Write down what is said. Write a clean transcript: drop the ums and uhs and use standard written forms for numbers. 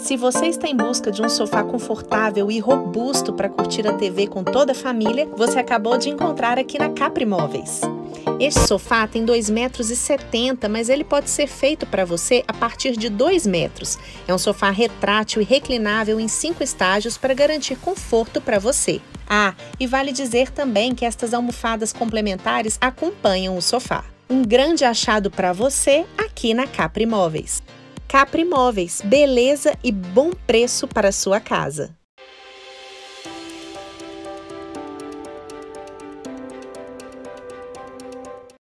Se você está em busca de um sofá confortável e robusto para curtir a TV com toda a família, você acabou de encontrar aqui na Capri Móveis. Este sofá tem 2,70 m, mas ele pode ser feito para você a partir de 2 metros. É um sofá retrátil e reclinável em 5 estágios para garantir conforto para você. Ah, e vale dizer também que estas almofadas complementares acompanham o sofá. Um grande achado para você aqui na Capri Móveis. Capri Móveis, beleza e bom preço para a sua casa.